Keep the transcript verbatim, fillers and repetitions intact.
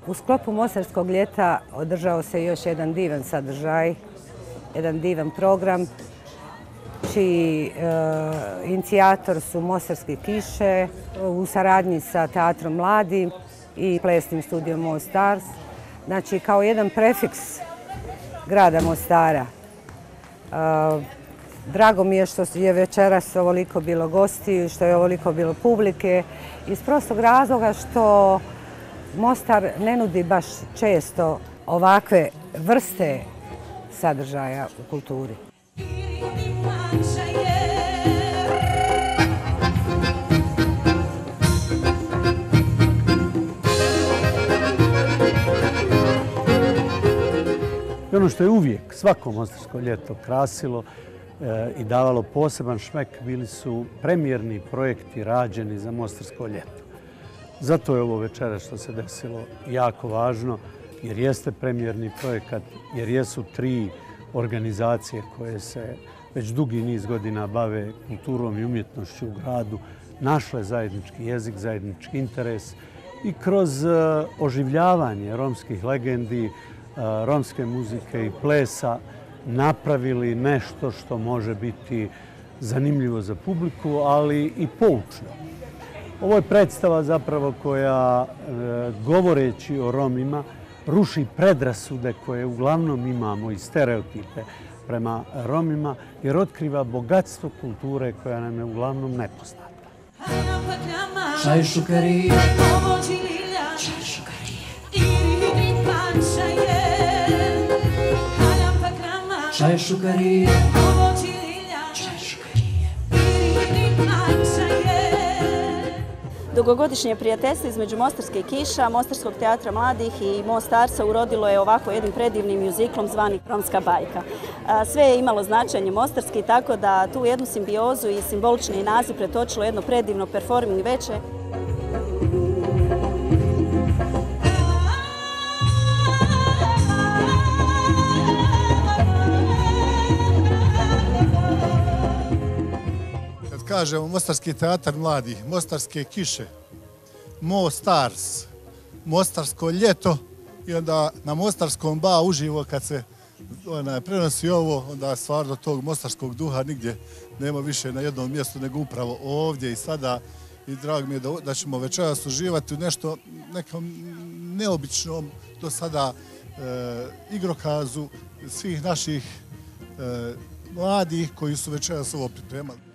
U sklopu Mostarskog ljeta održao se još jedan divan sadržaj, jedan divan program, čiji e, inicijator su Mostarske kiše u saradnji sa Teatrom Mladi i plesnim studijom Mostars. Znači, kao jedan prefiks grada Mostara. E, drago mi je što je večeras ovoliko bilo gostiju, što je ovoliko bilo publike, iz prostog razloga što Mostar ne nudi baš često ovakve vrste sadržaja u kulturi. I ono što je uvijek svako Mostarsko ljeto krasilo e, i davalo poseban šmek bili su premijerni projekti rađeni za Mostarsko ljeto. Zato je ovo večera što se desilo jako važno, jer jeste premijerni projekat, jer jesu tri organizacije koje se već dugi niz godina bave kulturom i umjetnošću u gradu, našle zajednički jezik, zajednički interes i kroz oživljavanje romskih legendi, romske muzike i plesa napravili nešto što može biti zanimljivo za publiku, ali i poučno. Ovo je predstava zapravo koja, govoreći o Romima, ruši predrasude koje uglavnom imamo i stereotipe prema Romima, jer otkriva bogatstvo kulture koja nam je uglavnom nepoznata. Čaj šukarije, čaj šukarije, čaj šukarije, čaj šukarije. Dugogodišnje prijateljstvo između Mostarske kiša, Mostarskog teatra mladih i Mostarca urodilo je ovako jednim predivnim mjuziklom zvani Romska bajka. Sve je imalo značenje mostarski, tako da tu jednu simbiozu i simbolični naziv pretočilo jedno predivno performing veče. Kažemo Mostarski teatar mladih, Mostarske kiše, Mostars, Mostarsko ljeto i onda na Mostarskom ba uživo kad se onaj, prenosi ovo, onda stvarno tog mostarskog duha nigdje nema više na jednom mjestu nego upravo ovdje i sada. I drago mi je da, da ćemo večeras uživati u nešto nekom neobičnom do sada e, igrokazu svih naših e, mladih koji su večeras ovo pripremali.